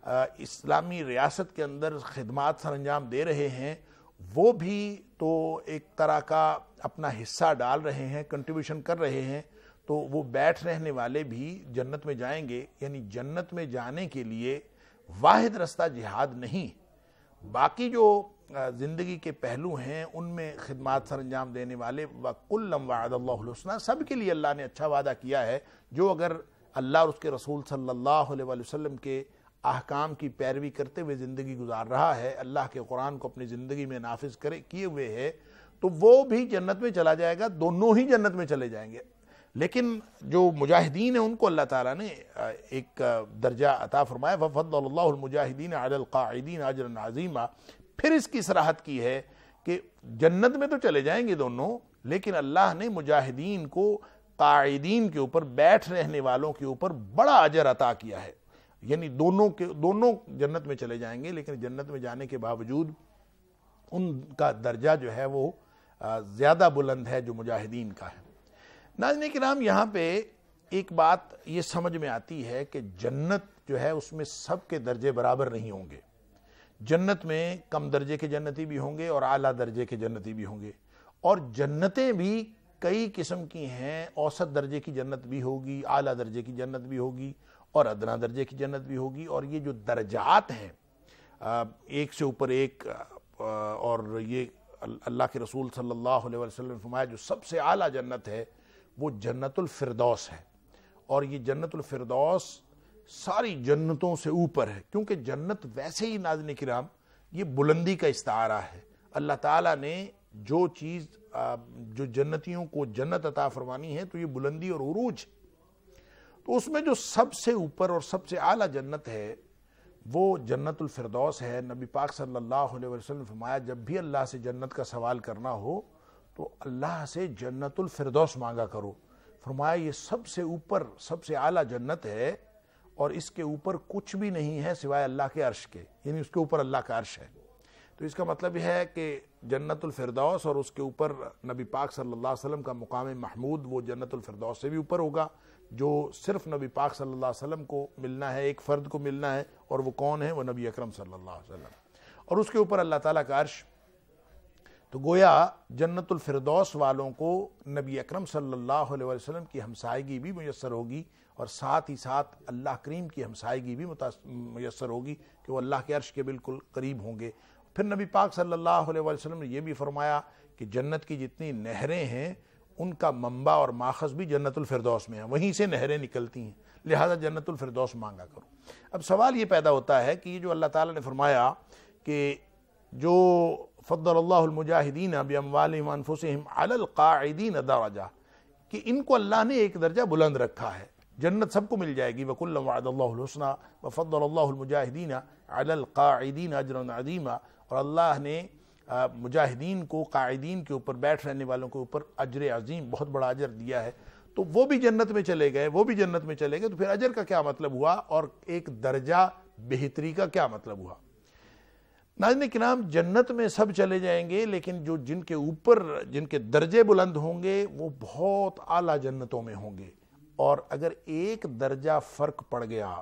اسلامی ریاست کے اندر خدمات سر انجام دے رہے ہیں، وہ بھی تو ایک طرح کا اپنا حصہ ڈال رہے ہیں، کنٹریبیوشن کر رہے ہیں، تو وہ بیٹھ رہنے والے بھی جنت میں جائیں گے۔ یعنی جنت میں جانے کے لیے واحد رستہ جہاد نہیں، باقی جو زندگی کے پہلو ہیں ان میں خدمات سر انجام دینے والے، وَكُلًّا وَعَدَ اللَّهُ الْحُسْنَى، سب کے لیے اللہ نے اچھا وعدہ کیا ہے۔ جو اگر اللہ اور اس کے رسول صلی اللہ علیہ وآلہ وسلم کے احکام کی پیروی کرتے ہوئے زندگی گزار رہا ہے، اللہ کے قرآن کو اپنی زندگی میں نافذ کیے ہوئے ہے، تو وہ بھی جنت میں چلا جائے گا، دونوں ہی جنت میں چلے جائیں گے۔ لیکن جو مجاہدین ہیں ان کو اللہ تعالیٰ نے ایک درجہ عطا فرمایا، فَفَضَّلَ اللَّهُ الْمُجَاهِدِينَ عَلَى الْقَاعِدِينَ أَجْرًا عَظِيمًا۔ پھر اس کی صراحت کی ہے کہ جنت میں تو چلے جائیں گے دونوں، لیکن اللہ نے مجاہدین کو قاعدین کے اوپر، بیٹھ رہنے والوں کے اوپر بڑا اجر عطا کیا ہے۔ یعنی دونوں جنت میں چلے جائیں گے، لیکن جنت میں جانے کے باوجود ان کا درجہ جو ہے وہ زیادہ بلند ہے جو مجاہدین کا ہے۔ ناظرین کرام، یہاں پہ ایک بات یہ سمجھ میں آتی ہے کہ جنت جو ہے اس میں سب کے درجے برابر نہیں ہوں گے۔ جنت میں کم درجے کے جنتی بھی ہوں گے اور اعلیٰ درجے کے جنتی بھی ہوں گے، اور جنتیں بھی کئی قسم کی ہیں، اوسط درجے کی جنت بھی ہوگی، اعلیٰ درجے کی جنت بھی ہوگی اور ادنا درجے کی جنت بھی ہوگی۔ اور یہ جو درجات ہیں ایک سے اوپر ایک، اور یہ اللہ کے رسول صلی اللہ علیہ وسلم نے فرمایا جو سب سے اعلیٰ جنت ہے وہ جنت الفردوس ہے، اور یہ جنت الفردوس ساری جنتوں سے اوپر ہے، کیونکہ جنت ویسے ہی ناظرین کرام یہ بلندی کا استعارہ ہے۔ اللہ تعالیٰ نے جو چیز جو جنتیوں کو جنت عطا فرمانی ہے تو یہ بلندی اور عروج، تو اس میں جو سب سے اوپر اور سب سے اعلیٰ جنت ہے وہ جنت الفردوس ہے۔ نبی پاک صلی اللہ علیہ وسلم نے فرمایا جب بھی اللہ سے جنت کا سوال کرنا ہو تو اللہ سے جنت الفردوس مانگا کرو۔ فرمایا یہ سب سے اوپر سب سے اعلیٰ جنت ہے، اور اس کے اوپر کچھ بھی نہیں ہے سوائے اللہ کے عرش کے، یعنی اس کے اوپر اللہ کا عرش ہے۔ تو اس کا مطلب یہ ہے کہ جنت الفردوس اور اس کے اوپر نبی پاک صلی اللہ علیہ وسلم کا مقام محمود وہ جنت الفردوس سے بھی اوپر ہوگا، جو صرف نبی پاک صلی اللہ علیہ وسلم کو ملنا ہے، ایک فرد کو ملنا ہے، اور وہ کون ہے؟ وہ نبی اکرم صلی اللہ علیہ وسلم، اور اس کے اوپر اللہ تعالیٰ کا عرش۔ تو گویا جنت الفردوس والوں کو نبی اکرم صلی اللہ علیہ وسلم کی ہمسائیگی بھی میسر ہوگی، اور ساتھ ہی ساتھ اللہ کریم کی ہمسائیگی بھی میسر ہوگی کہ وہ اللہ کے عرش کے بالکل قریب ہوں گے۔ پھر نبی پاک صلی اللہ علیہ وسلم نے یہ بھی فرمایا کہ جنت کی جتنی نہریں ہیں ان کا منبع اور ماخذ بھی جنت الفردوس میں ہے، وہیں سے نہریں نکلتی ہیں، لہذا جنت الفردوس مانگا کرو۔ اب سوال یہ پیدا ہوتا ہے کہ یہ جو اللہ تعالیٰ نے فرمایا کہ جو فضل اللہ المجاہدین باموالہم وانفسہم علی القاعدین درجہ، کہ ان کو اللہ نے ایک درجہ بلند رکھا ہے۔ جنت سب کو مل جائے گی، وَكُلًّا وَعَدَ اللَّهُ الْحُسْنَى وَفَضَّلَ اللَّهُ الْمُجَاهِدِينَ عَلَى الْقَاعِدِينَ أَجْرًا عَظِيمًا، اور اللہ نے مجاہدین کو، قاعدین کے اوپر، بیٹھ رہنے والوں کے اوپر اجر عظیم، بہت بڑا اجر دیا ہے۔ تو وہ بھی جنت میں چلے گئے، وہ بھی جنت میں چلے گئے، تو پھر اجر کا کیا مطلب ہوا اور ایک درجہ بہتری کا کیا مطلب ہوا؟ ناظرین کرام، جنت میں سب چلے جائیں گے، لیکن جو جن کے اوپر جن کے درجے بلند ہوں گے وہ بہت اعلیٰ جنتوں میں ہوں گے، اور اگر ایک درجہ فرق پڑ گیا،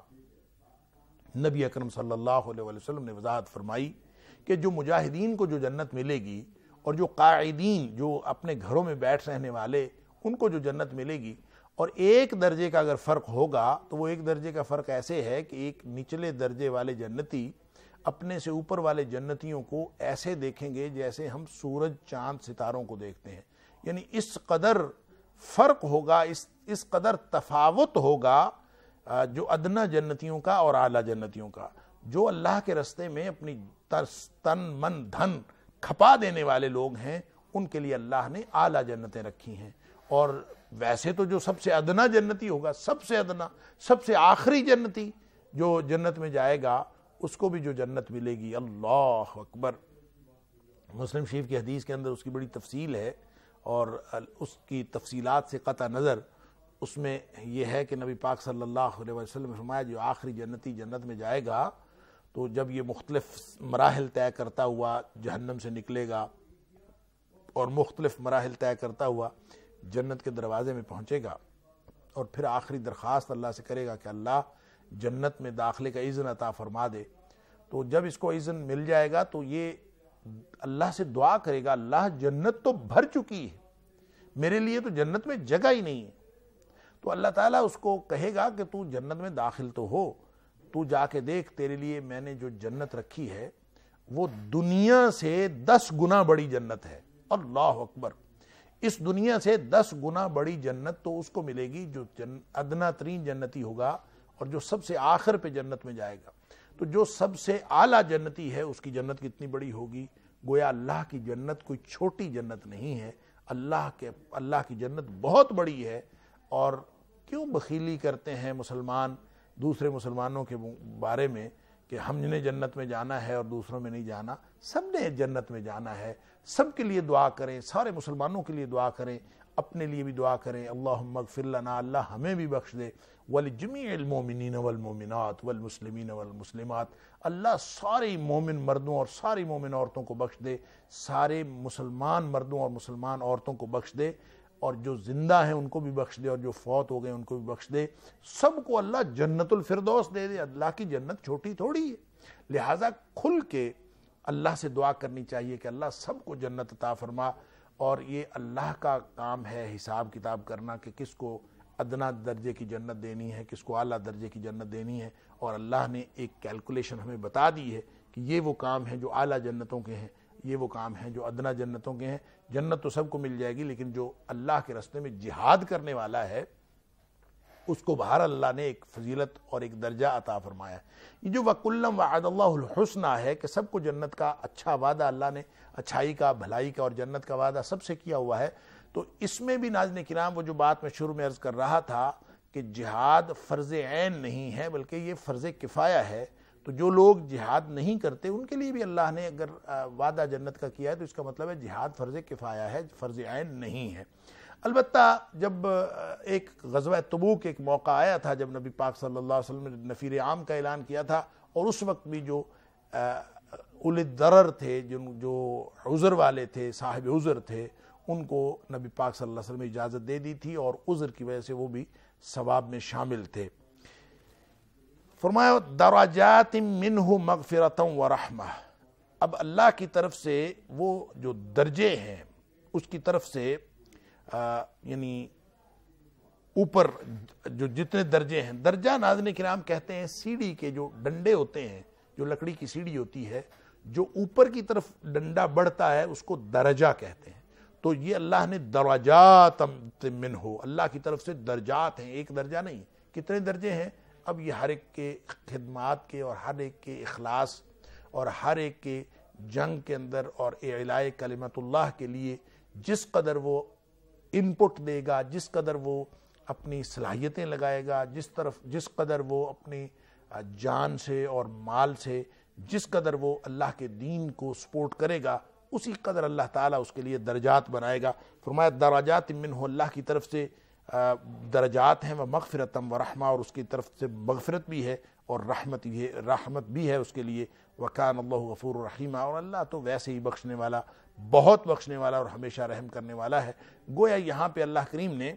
نبی اکرم صلی اللہ علیہ وسلم نے وضاحت فرمائی کہ جو مجاہدین کو جو جنت ملے گی اور جو قاعدین جو اپنے گھروں میں بیٹھ رہنے والے ان کو جو جنت ملے گی، اور ایک درجے کا اگر فرق ہوگا تو وہ ایک درجے کا فرق ایسے ہے کہ ایک نچلے درجے والے جنتی اپنے سے اوپر والے جنتیوں کو ایسے دیکھیں گے جیسے ہم سورج چاند ستاروں کو دیکھتے ہیں، یعنی اس قدر فرق ہوگا، اس قدر تفاوت ہوگا جو ادنا جنتیوں کا اور اعلیٰ جنتیوں کا۔ جو اللہ کے راستے میں اپنی تن من دھن کھپا دینے والے لوگ ہیں ان کے لیے اللہ نے اعلیٰ جنتیں رکھی ہیں. اور ویسے تو جو سب سے ادنا جنتی ہوگا، سب سے ادنا، سب سے آخری جنتی جو جنت میں جائے گا، اس کو بھی جو جنت ملے گی. اللہ اکبر. مسلم شریف کی حدیث کے اندر اس کی بڑی تفصیل ہے، اور اس کی تفصیلات سے قطع نظر اس میں یہ ہے کہ نبی پاک صلی اللہ علیہ وسلم نے فرمایا جو آخری جنتی جنت میں جائے گا تو جب یہ مختلف مراحل طے کرتا ہوا جہنم سے نکلے گا اور مختلف مراحل طے کرتا ہوا جنت کے دروازے میں پہنچے گا، اور پھر آخری درخواست اللہ سے کرے گا کہ اللہ جنت میں داخلے کا اذن عطا فرما دے. تو جب اس کو اذن مل جائے گا تو یہ اللہ سے دعا کرے گا، اللہ جنت تو بھر چکی ہے، میرے لیے تو جنت میں جگہ ہی نہیں ہے. تو اللہ تعالیٰ اس کو کہے گا کہ تو جنت میں داخل تو ہو، تو جا کے دیکھ تیرے لیے میں نے جو جنت رکھی ہے وہ دنیا سے 10 گنا بڑی جنت ہے. اللہ اکبر. اس دنیا سے 10 گنا بڑی جنت تو اس کو ملے گی جو ادنا ترین جنتی ہوگا اور جو سب سے آخر پہ جنت میں جائے گا. تو جو سب سے اعلیٰ جنتی ہے اس کی جنت کتنی بڑی ہوگی. گویا اللہ کی جنت کوئی چھوٹی جنت نہیں ہے، اللہ کی جنت بہت بڑی ہے. اور کیوں بخیلی کرتے ہیں مسلمان دوسرے مسلمانوں کے بارے میں کہ ہم نے جنت میں جانا ہے اور دوسروں میں نہیں جانا. سب نے جنت میں جانا ہے. سب کے لیے دعا کریں، سارے مسلمانوں کے لیے دعا کریں، اپنے لیے بھی دعا کریں. اللہم اغفر لنا، اللہ ہمیں بھی بخش دے. ولجمیع المومنین والمومنات والمسلمین والمسلمات، اللہ سارے مومن مردوں اور ساری مومن عورتوں کو بخش دے، سارے مسلمان مردوں اور مسلمان عورتوں کو بخش دے، اور جو زندہ ہیں ان کو بھی بخش دے، اور جو فوت ہو گئے ان کو بھی بخش دے. سب کو اللہ جنت الفردوس دے دے. اللہ کی جنت چھوٹی تھوڑی ہے. لہٰذا کھل کے اللہ سے دعا کرنی چاہیے کہ اللہ سب کو جنت عطا فرما. اور یہ اللہ کا کام ہے حساب کتاب کرنا کہ کس کو ادنا درجے کی جنت دینی ہے، کس کو اعلیٰ درجے کی جنت دینی ہے. اور اللہ نے ایک کیلکولیشن ہمیں بتا دی ہے کہ یہ وہ کام ہیں جو اعلیٰ جنتوں کے ہیں، یہ وہ کام ہیں جو ادنا جنتوں کے ہیں. جنت تو سب کو مل جائے گی، لیکن جو اللہ کے راستے میں جہاد کرنے والا ہے اس کو بہر اللہ نے ایک فضیلت اور ایک درجہ عطا فرمایا ہے. یہ جو وَكُلًّا وَعَدَ اللَّهُ الْحُسْنَى ہے کہ سب کو جنت کا اچھا وعدہ اللہ نے، اچھائی کا، بھلائی کا اور جنت کا وعدہ سب سے کیا ہوا ہے. تو اس میں بھی ناظرین کرام وہ جو بات میں شروع میں عرض کر رہا تھا کہ جہاد فرض عین نہیں ہے بلکہ یہ فرض کفایہ ہے. تو جو لوگ جہاد نہیں کرتے ان کے لیے بھی اللہ نے اگر وعدہ جنت کا کیا ہے تو اس کا مطلب ہے جہاد فرض کفایہ ہے، فرض عین نہیں ہے. البتہ جب ایک غزوہ تبوک ایک موقع آیا تھا جب نبی پاک صلی اللہ علیہ وسلم نے نفیر عام کا اعلان کیا تھا، اور اس وقت بھی جو اولی الضرر تھے، جو عذر والے تھے، صاحب عذر تھے، ان کو نبی پاک صلی اللہ علیہ وسلم نے اجازت دے دی تھی اور عذر کی وجہ سے وہ بھی ثواب میں شامل تھے. فرمایا درجات منہ مغفرۃ ورحمہ. اب اللہ کی طرف سے وہ جو درجے ہیں اس کی طرف سے یعنی اوپر جو جتنے درجے ہیں، درجہ ناظرین کرام کہتے ہیں سیڑھی کے جو ڈنڈے ہوتے ہیں، جو لکڑی کی سیڑھی ہوتی ہے، جو اوپر کی طرف ڈنڈا بڑھتا ہے اس کو درجہ کہتے ہیں. تو یہ اللہ نے درجات منہ، اللہ کی طرف سے درجات ہیں، ایک درجہ نہیں. کتنے درجے ہیں؟ اب یہ ہر ایک کے خدمات کے اور ہر ایک کے اخلاص اور ہر ایک کے جنگ کے اندر اور اعلاء کلمت اللہ کے لیے جس قدر وہ ان پٹ دے گا، جس قدر وہ اپنی صلاحیتیں لگائے گا، جس قدر وہ اپنی جان سے اور مال سے جس قدر وہ اللہ کے دین کو سپورٹ کرے گا، اسی قدر اللہ تعالیٰ اس کے لیے درجات بنائے گا. فرمایا درجات منہ، اللہ کی طرف سے درجات ہیں، وہ مغفرتم ورحمہ، اور اس کی طرف سے مغفرت بھی ہے اور رحمت بھی ہے اس کے لیے. وکان اللہ غفور الرحیم، اور اللہ تو ویسے ہی بخشنے والا، بہت بخشنے والا اور ہمیشہ رحم کرنے والا ہے. گویا یہاں پہ اللہ کریم نے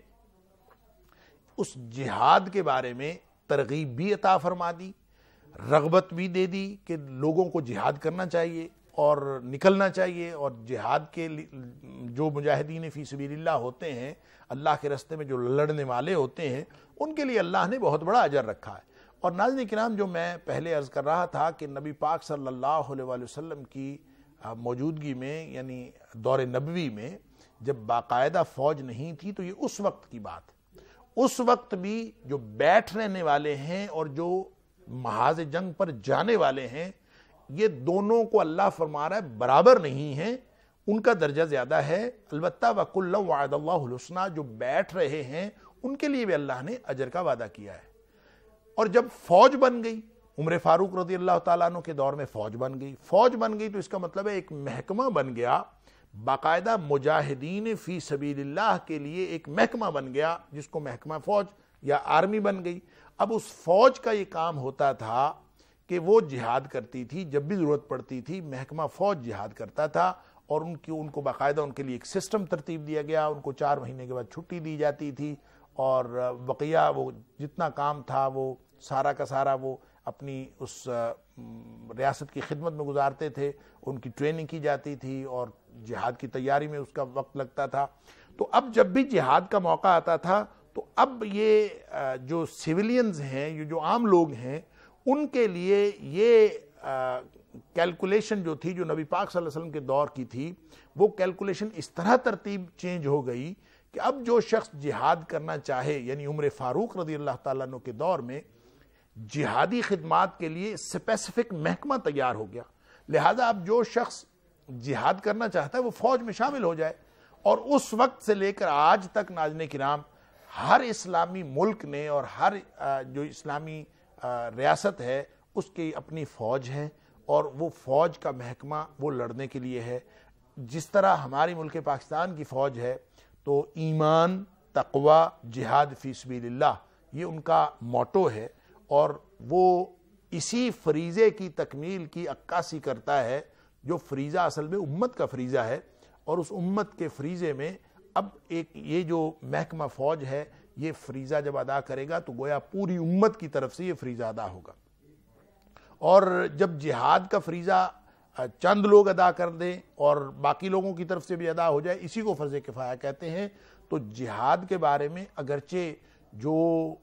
اس جہاد کے بارے میں ترغیب بھی عطا فرما دی، رغبت بھی دے دی کہ لوگوں کو جہاد کرنا چاہیے اور نکلنا چاہیے. اور جہاد کے جو مجاہدین فی سبیل اللہ ہوتے ہیں، اللہ کے راستے میں جو لڑنے والے ہوتے ہیں، ان کے لیے اللہ نے بہت بڑا اجر رکھا ہے. اور ناظرین کرام جو میں پہلے عرض کر رہا تھا کہ نبی پاک صلی اللہ علیہ وآلہ وسلم کی موجودگی میں، یعنی دور نبوی میں جب باقاعدہ فوج نہیں تھی، تو یہ اس وقت کی بات ہے. اس وقت بھی جو بیٹھ رہنے والے ہیں اور جو محاذ جنگ پر جانے والے ہیں، یہ دونوں کو اللہ فرما رہا ہے برابر نہیں ہیں، ان کا درجہ زیادہ ہے۔ البتہ وَكُلًّا وَعَدَ اللَّهُ الْحُسْنَى، جو بیٹھ رہے ہیں ان کے لیے بھی اللہ نے اجر کا وعدہ کیا ہے۔ اور جب فوج بن گئی، عمر فاروق رضی اللہ تعالیٰ عنہ کے دور میں فوج بن گئی تو اس کا مطلب ہے ایک محکمہ بن گیا، باقاعدہ مجاہدین فی سبیل اللہ کے لیے ایک محکمہ بن گیا، جس کو محکمہ فوج یا آرمی بن گئی۔ اب اس فوج کا یہ کام ہوتا تھا کہ وہ جہاد کرتی تھی، جب بھی ضرورت پڑتی تھی محکمہ فوج جہاد کرتا تھا، اور ان کو باقاعدہ ان کے لیے ایک سسٹم ترتیب دیا گیا، ان کو 4 مہینے کے بعد چھٹی دی جاتی تھی، اور بقیہ وہ جتنا کام تھا وہ سارا کا سارا وہ اپنی اس ریاست کی خدمت میں گزارتے تھے، ان کی ٹریننگ کی جاتی تھی، اور جہاد کی تیاری میں اس کا وقت لگتا تھا۔ تو اب جب بھی جہاد کا موقع آتا تھا تو اب یہ جو سیولینز ہیں، یہ جو عام لوگ ہیں، ان کے لیے یہ کیلکولیشن جو تھی، جو نبی پاک صلی اللہ علیہ وسلم کے دور کی تھی، وہ کیلکولیشن اس طرح ترتیب چینج ہو گئی کہ اب جو شخص جہاد کرنا چاہے، یعنی عمر فاروق رضی اللہ تعالیٰ عنہ کے دور میں جہادی خدمات کے لیے اسپیسیفک محکمہ تیار ہو گیا، لہذا اب جو شخص جہاد کرنا چاہتا ہے وہ فوج میں شامل ہو جائے۔ اور اس وقت سے لے کر آج تک ناظرین کرام ہر اسلامی ملک نے اور ہر جو اسلامی ریاست ہے اس کی اپنی فوج ہے، اور وہ فوج کا محکمہ وہ لڑنے کے لیے ہے۔ جس طرح ہماری ملک پاکستان کی فوج ہے تو ایمان، تقوی، جہاد فی سبیل اللہ یہ ان کا موٹو ہے، اور وہ اسی فریضے کی تکمیل کی عکاسی کرتا ہے جو فریضہ اصل میں امت کا فریضہ ہے۔ اور اس امت کے فریضے میں اب ایک یہ جو محکمہ فوج ہے یہ فریضہ جب ادا کرے گا تو گویا پوری امت کی طرف سے یہ فریضہ ادا ہوگا، اور جب جہاد کا فریضہ چند لوگ ادا کر دیں اور باقی لوگوں کی طرف سے بھی ادا ہو جائے، اسی کو فرض کفایہ کہتے ہیں۔ تو جہاد کے بارے میں اگرچہ جو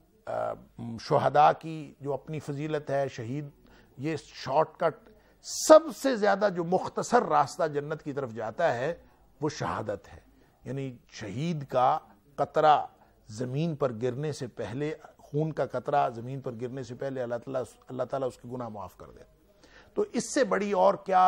شہداء کی جو اپنی فضیلت ہے، شہید یہ شارٹ کٹ سب سے زیادہ جو مختصر راستہ جنت کی طرف جاتا ہے وہ شہادت ہے، یعنی شہید کا قطرہ زمین پر گرنے سے پہلے، خون کا قطرہ زمین پر گرنے سے پہلے اللہ تعالیٰ اس کے گناہ معاف کر دے۔ تو اس سے بڑی اور کیا،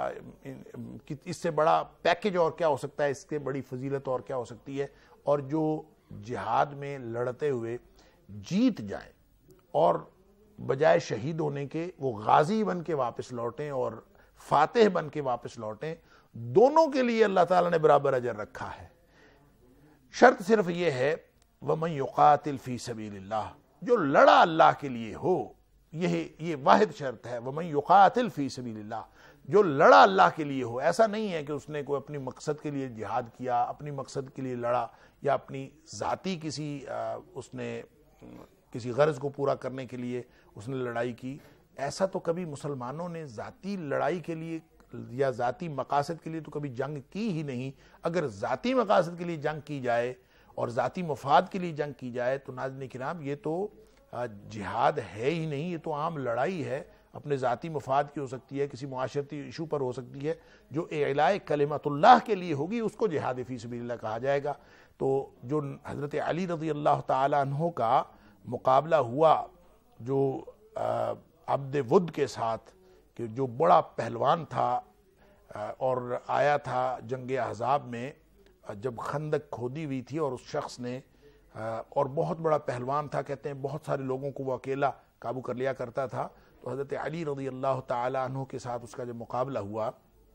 اس سے بڑا پیکج اور کیا ہو سکتا ہے، اس سے بڑی فضیلت اور کیا ہو سکتی ہے؟ اور جو جہاد میں لڑتے ہوئے جیت جائیں اور بجائے شہید ہونے کے وہ غازی بن کے واپس لوٹیں اور فاتح بن کے واپس لوٹیں، دونوں کے لیے اللہ تعالیٰ نے برابر اجر رکھا ہے۔ شرط صرف یہ ہے وَمَن يُقَاتِلْ فِي سَبِيلِ اللَّهِ، جو لڑا اللہ کے لیے ہو، یہ واحد شرط ہے، وَمَن يُقَاتِلْ فِي سَبِيلِ اللَّهِ، جو لڑا اللہ کے لیے ہو۔ ایسا نہیں ہے کہ اس نے کوئی اپنی مقصد کے لیے جہاد کیا، اپنی مقصد کے لیے لڑا، یا اپنی ذاتی اس نے کسی غرض کو پورا کرنے کے لیے اس نے لڑائی کی۔ ایسا تو کبھی مسلمانوں نے ذاتی لڑائی کے لیے یا ذاتی مقاصد کے لیے تو کبھی جنگ کی ہی نہیں۔ اگر ذاتی مقاصد کے لیے جنگ کی جائے اور ذاتی مفاد کے لیے جنگ کی جائے تو ناظرین کرام یہ تو جہاد ہے ہی نہیں، یہ تو عام لڑائی ہے، اپنے ذاتی مفاد کی ہو سکتی ہے، کسی معاشرتی ایشو پر ہو سکتی ہے، جو اعلاء کلمت اللہ کے لیے ہوگی اس کو جہاد فی سبیل اللہ کہا جائے گا۔ تو جو حضرت علی رضی اللہ تعالی عنہ کا مقابلہ ہوا جو عبد ود کے ساتھ، کہ جو بڑا پہلوان تھا اور آیا تھا جنگ احزاب میں جب خندق کھودی ہوئی تھی، اور اس شخص نے اور بہت بڑا پہلوان تھا، کہتے ہیں بہت سارے لوگوں کو وہ اکیلا قابو کر لیا کرتا تھا۔ تو حضرت علی رضی اللہ تعالی عنہ کے ساتھ اس کا جب مقابلہ ہوا،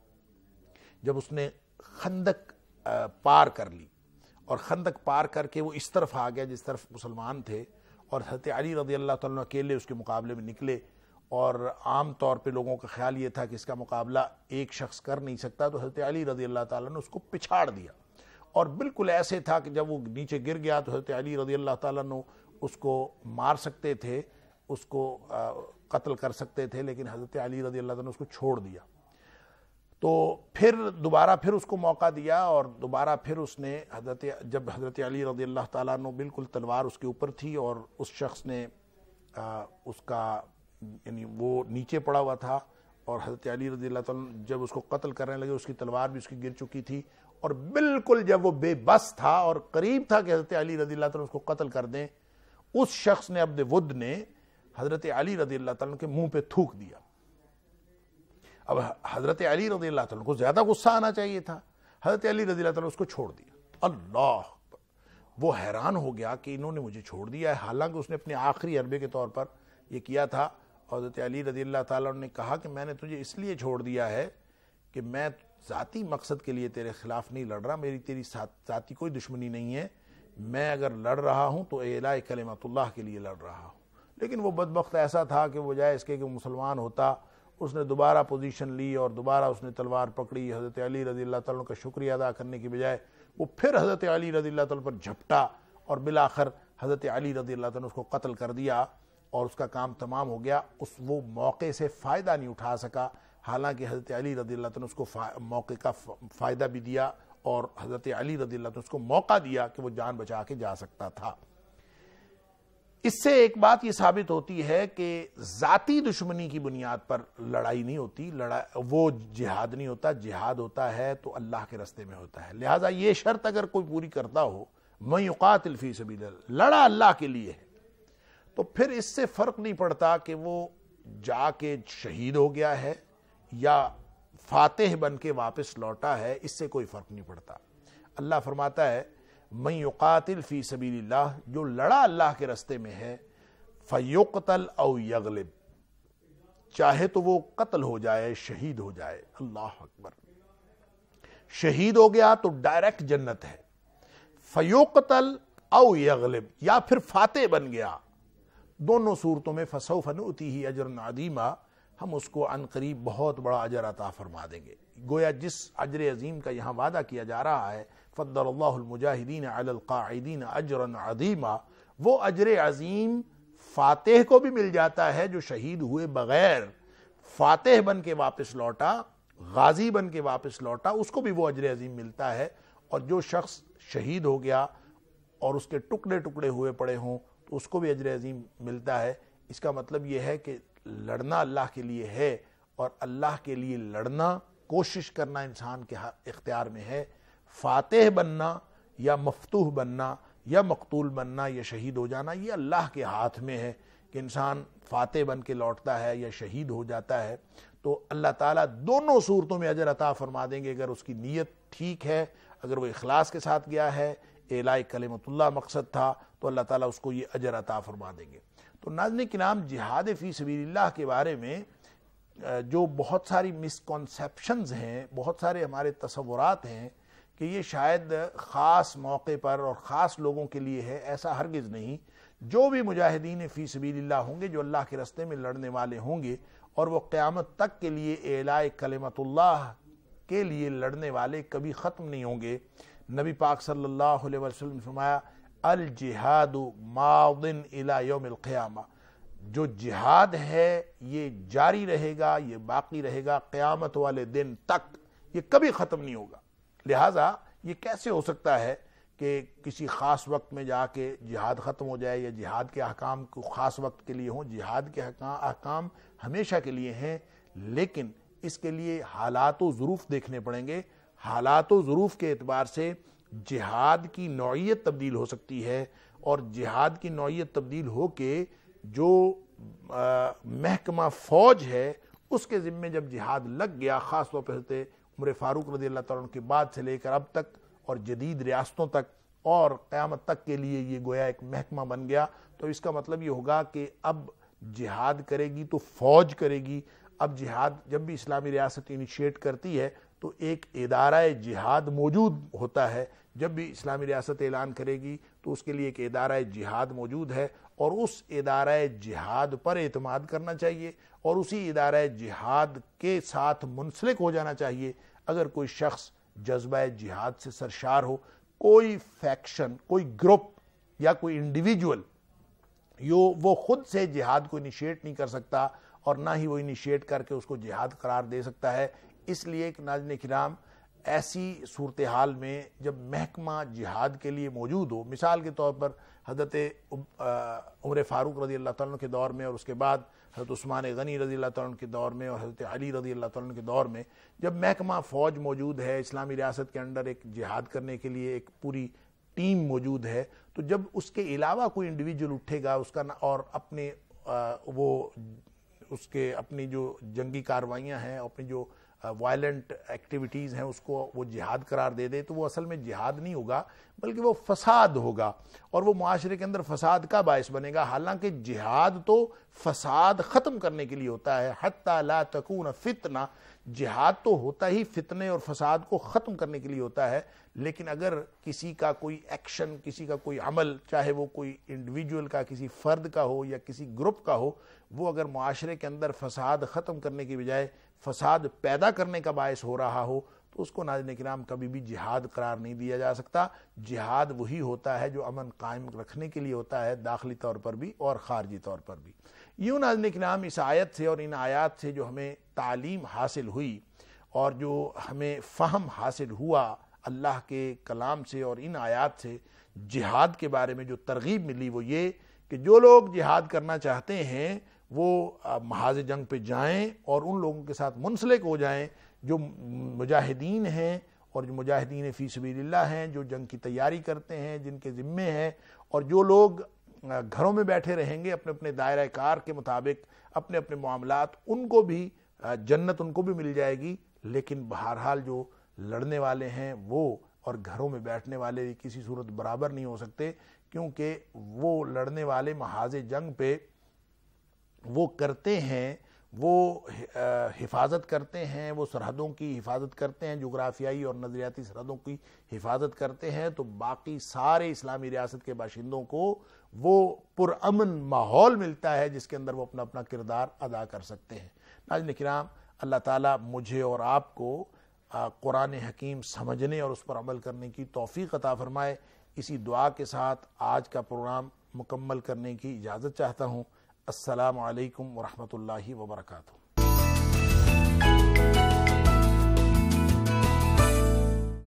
جب اس نے خندق پار کر لی اور خندق پار کر کے وہ اس طرف آ گیا جس طرف مسلمان تھے، اور حضرت علی رضی اللہ تعالیٰ عنہ اکیلے اس کے مقابلے میں نکلے، اور عام طور پہ لوگوں کا خیال یہ تھا کہ اس کا مقابلہ ایک شخص کر نہیں سکتا، تو حضرت علی رضی اللہ تعالیٰ نے اس کو پچھاڑ دیا، اور بالکل ایسے تھا کہ جب وہ نیچے گر گیا تو حضرت علی رضی اللہ تعالیٰ نے اس کو مار سکتے تھے، اس کو قتل کر سکتے تھے، لیکن حضرت علی رضی اللہ تعالیٰ نے اس کو چھوڑ دیا۔ تو پھر دوبارہ پھر اس کو موقع دیا، اور دوبارہ پھر اس نے جب حضرت علی رضی اللہ تعالیٰ عنہ بالکل تلوار اس کے اوپر تھی، اور اس شخص نے اس کا یعنی وہ نیچے پڑا ہوا تھا، اور حضرت علی رضی اللہ تعالیٰ عنہ جب اس کو قتل کرنے لگے اس کی تلوار بھی اس کی گر چکی تھی، اور بالکل جب وہ بے بس تھا اور قریب تھا کہ حضرت علی رضی اللہ تعالیٰ عنہ اس کو قتل کر دیں، اس شخص نے عبد ود نے حضرت علی رضی اللہ تعالیٰ کے منہ پہ تھوک دیا۔ اب حضرت علی رضی اللہ تعالیٰ کو زیادہ غصہ آنا چاہیے تھا، حضرت علی رضی اللہ تعالیٰ اس کو چھوڑ دیا۔ اللہ، وہ حیران ہو گیا کہ انہوں نے مجھے چھوڑ دیا ہے، حالانکہ اس نے اپنے آخری حربے کے طور پر یہ کیا تھا۔ حضرت علی رضی اللہ تعالیٰ نے کہا کہ میں نے تجھے اس لیے چھوڑ دیا ہے کہ میں ذاتی مقصد کے لیے تیرے خلاف نہیں لڑ رہا، میری تیری ذاتی کوئی دشمنی نہیں ہے، میں اگر لڑ رہا ہوں تو اعلاء کلمت اللہ کے لیے لڑ رہا ہوں۔ لیکن وہ بدبخت ایسا تھا کہ بجائے اس کے کہ مسلمان ہوتا، اس نے دوبارہ پوزیشن لی اور دوبارہ اس نے تلوار پکڑی۔ حضرت علی رضی اللہ تعالیٰ کا شکریہ ادا کرنے کی بجائے وہ پھر حضرت علی رضی اللہ تعالیٰ پر جھپٹا اور بالآخر حضرت علی رضی اللہ تعالیٰ نے اس کو قتل کر دیا اور اس کا کام تمام ہو گیا۔ وہ موقع سے فائدہ نہیں اٹھا سکا، حالانکہ حضرت علی رضی اللہ تعالیٰ نے اس کو موقع کا فائدہ بھی دیا اور حضرت علی رضی اللہ تعالیٰ نے اس کو موقع دیا کہ وہ جان بچا کے جا سکتا تھا۔ اس سے ایک بات یہ ثابت ہوتی ہے کہ ذاتی دشمنی کی بنیاد پر لڑائی نہیں ہوتی، وہ جہاد نہیں ہوتا، جہاد ہوتا ہے تو اللہ کے راستے میں ہوتا ہے۔ لہٰذا یہ شرط اگر کوئی پوری کرتا ہو، من یقاتل فی سبیل اللہ، لڑا اللہ کے لیے ہے، تو پھر اس سے فرق نہیں پڑتا کہ وہ جا کے شہید ہو گیا ہے یا فاتح بن کے واپس لوٹا ہے، اس سے کوئی فرق نہیں پڑتا۔ اللہ فرماتا ہے من یقاتل فی سبیل اللہ، جو لڑا اللہ کے راستے میں ہے، فیقتل او یغلب، چاہے تو وہ قتل ہو جائے، شہید ہو جائے۔ اللہ اکبر، شہید ہو گیا تو ڈائریکٹ جنت ہے، فیقتل او یغلب یا پھر فاتح بن گیا، دونوں صورتوں میں فسوف نؤتیہ اجرا عظیما، ہم اس کو عن قریب بہت بڑا اجر عطا فرما دیں گے۔ گویا جس اجر عظیم کا یہاں وعدہ کیا جا رہا ہے، فضل اللہ المجاہدین علی القاعدین اجرا عظیما، وہ اجر عظیم فاتح کو بھی مل جاتا ہے جو شہید ہوئے بغیر فاتح بن کے واپس لوٹا، غازی بن کے واپس لوٹا، اس کو بھی وہ اجر عظیم ملتا ہے۔ اور جو شخص شہید ہو گیا اور اس کے ٹکڑے ٹکڑے ہوئے پڑے ہوں تو اس کو بھی اجر عظیم ملتا ہے۔ اس کا مطلب یہ ہے کہ لڑنا اللہ کے لیے ہے، اور اللہ کے لیے لڑنا، کوشش کرنا انسان کے اختیار میں ہے۔ فاتح بننا یا مفتوح بننا یا مقتول بننا یا شہید ہو جانا، یہ اللہ کے ہاتھ میں ہے کہ انسان فاتح بن کے لوٹتا ہے یا شہید ہو جاتا ہے۔ تو اللہ تعالیٰ دونوں صورتوں میں اجر عطا فرما دیں گے اگر اس کی نیت ٹھیک ہے، اگر وہ اخلاص کے ساتھ گیا ہے، اعلاء کلمت اللہ مقصد تھا، تو اللہ تعالیٰ اس کو یہ اجر عطا فرما دیں گے۔ تو ناظرین کرام، جہاد فی سبیل اللہ کے بارے میں جو بہت ساری مسکنسیپشنز ہیں، بہت سارے ہمارے تصورات ہیں کہ یہ شاید خاص موقع پر اور خاص لوگوں کے لیے ہے، ایسا ہرگز نہیں۔ جو بھی مجاہدین فی سبیل اللہ ہوں گے، جو اللہ کے راستے میں لڑنے والے ہوں گے، اور وہ قیامت تک کے لیے اعلاء کلمت اللہ کے لیے لڑنے والے کبھی ختم نہیں ہوں گے۔ نبی پاک صلی اللہ علیہ وسلم نے فرمایا الجہاد ماض الی یوم القیامہ، جو جہاد ہے یہ جاری رہے گا، یہ باقی رہے گا قیامت والے دن تک، یہ کبھی ختم نہیں ہوگا۔ لہٰذا یہ کیسے ہو سکتا ہے کہ کسی خاص وقت میں جا کے جہاد ختم ہو جائے یا جہاد کے احکام کو خاص وقت کے لیے ہوں؟ جہاد کے احکام ہمیشہ کے لیے ہیں، لیکن اس کے لیے حالات و ظروف دیکھنے پڑیں گے۔ حالات و ظروف کے اعتبار سے جہاد کی نوعیت تبدیل ہو سکتی ہے، اور جہاد کی نوعیت تبدیل ہو کے جو محکمہ فوج ہے اس کے ذمے جب جہاد لگ گیا، خاص طور پر حضرت عمر فاروق رضی اللہ تعالیٰ عنہ کے بعد سے لے کر اب تک اور جدید ریاستوں تک اور قیامت تک کے لیے یہ گویا ایک محکمہ بن گیا، تو اس کا مطلب یہ ہوگا کہ اب جہاد کرے گی تو فوج کرے گی۔ اب جہاد جب بھی اسلامی ریاست انیشیٹ کرتی ہے تو ایک ادارہ جہاد موجود ہوتا ہے، جب بھی اسلامی ریاست اعلان کرے گی تو اس کے لیے ایک ادارہ جہاد موجود ہے، اور اس ادارہ جہاد پر اعتماد کرنا چاہیے اور اسی ادارہ جہاد کے ساتھ منسلک ہو جانا چاہیے۔ اگر کوئی شخص جذبہ جہاد سے سرشار ہو، کوئی فیکشن، کوئی گروپ یا کوئی انڈیویجول، وہ خود سے جہاد کو انیشیٹ نہیں کر سکتا اور نہ ہی وہ انیشیٹ کر کے اس کو جہاد قرار دے سکتا ہے۔ اس لیے کہ ناظرین کرام، ایسی صورتحال میں جب محکمہ جہاد کے لیے موجود ہو، مثال کے طور پر حضرت عمر فاروق رضی اللہ تعالیٰ عنہ کے دور میں، اور اس کے بعد حضرت عثمان غنی رضی اللہ تعالیٰ عنہ کے دور میں، اور حضرت علی رضی اللہ تعالیٰ عنہ کے دور میں، جب محکمہ فوج موجود ہے، اسلامی ریاست کے اندر ایک جہاد کرنے کے لیے ایک پوری ٹیم موجود ہے، تو جب اس کے علاوہ کوئی انڈیویجول اٹھے گا اس کا اور اپنے وہ اس کے اپنی جو جنگی کارروائیاں ہیں، اپنی جو وائلنٹ ایکٹیویٹیز ہیں اس کو وہ جہاد قرار دے دے، تو وہ اصل میں جہاد نہیں ہوگا بلکہ وہ فساد ہوگا، اور وہ معاشرے کے اندر فساد کا باعث بنے گا۔ حالانکہ جہاد تو فساد ختم کرنے کے لیے ہوتا ہے، حتی لا تکون فتنہ، جہاد تو ہوتا ہی فتنے اور فساد کو ختم کرنے کے لیے ہوتا ہے، لیکن اگر کسی کا کوئی ایکشن، کسی کا کوئی عمل، چاہے وہ کوئی انڈیویجول کا، کسی فرد کا ہو یا کسی گروپ کا ہو، وہ اگر معاشرے کے اندر فساد ختم کرنے کی بجائے فساد پیدا کرنے کا باعث ہو رہا ہو، تو اس کو ناظرین کرام کبھی بھی جہاد قرار نہیں دیا جا سکتا۔ جہاد وہی ہوتا ہے جو امن قائم رکھنے کے لیے ہوتا ہے، داخلی طور پر بھی اور خارجی طور پر بھی۔ یوں ناظرین کرام اس آیت سے اور ان آیات سے جو ہمیں تعلیم حاصل ہوئی اور جو ہمیں فہم حاصل ہوا اللہ کے کلام سے اور ان آیات سے، جہاد کے بارے میں جو ترغیب ملی وہ یہ کہ جو لوگ جہاد کرنا چاہتے ہیں وہ محاذ جنگ پہ جائیں اور ان لوگوں کے ساتھ منسلک ہو جائیں جو مجاہدین ہیں اور جو مجاہدین فی سبیل اللہ ہیں، جو جنگ کی تیاری کرتے ہیں، جن کے ذمے ہیں، اور جو لوگ گھروں میں بیٹھے رہیں گے اپنے اپنے دائرہ کار کے مطابق اپنے اپنے معاملات، ان کو بھی جنت ان کو بھی مل جائے گی۔ لیکن بہرحال جو لڑنے والے ہیں وہ اور گھروں میں بیٹھنے والے کسی صورت برابر نہیں ہو سکتے، کیونکہ وہ لڑنے والے محاذ جنگ پہ وہ کرتے ہیں، وہ حفاظت کرتے ہیں، وہ سرحدوں کی حفاظت کرتے ہیں، جغرافیائی اور نظریاتی سرحدوں کی حفاظت کرتے ہیں، تو باقی سارے اسلامی ریاست کے باشندوں کو وہ پرامن ماحول ملتا ہے جس کے اندر وہ اپنا اپنا کردار ادا کر سکتے ہیں۔ ناظرین کرام، اللہ تعالیٰ مجھے اور آپ کو قرآن حکیم سمجھنے اور اس پر عمل کرنے کی توفیق عطا فرمائے۔ اسی دعا کے ساتھ آج کا پروگرام مکمل کرنے کی اجازت چاہتا ہوں۔ السلام علیکم ورحمۃ اللہ وبرکاتہ۔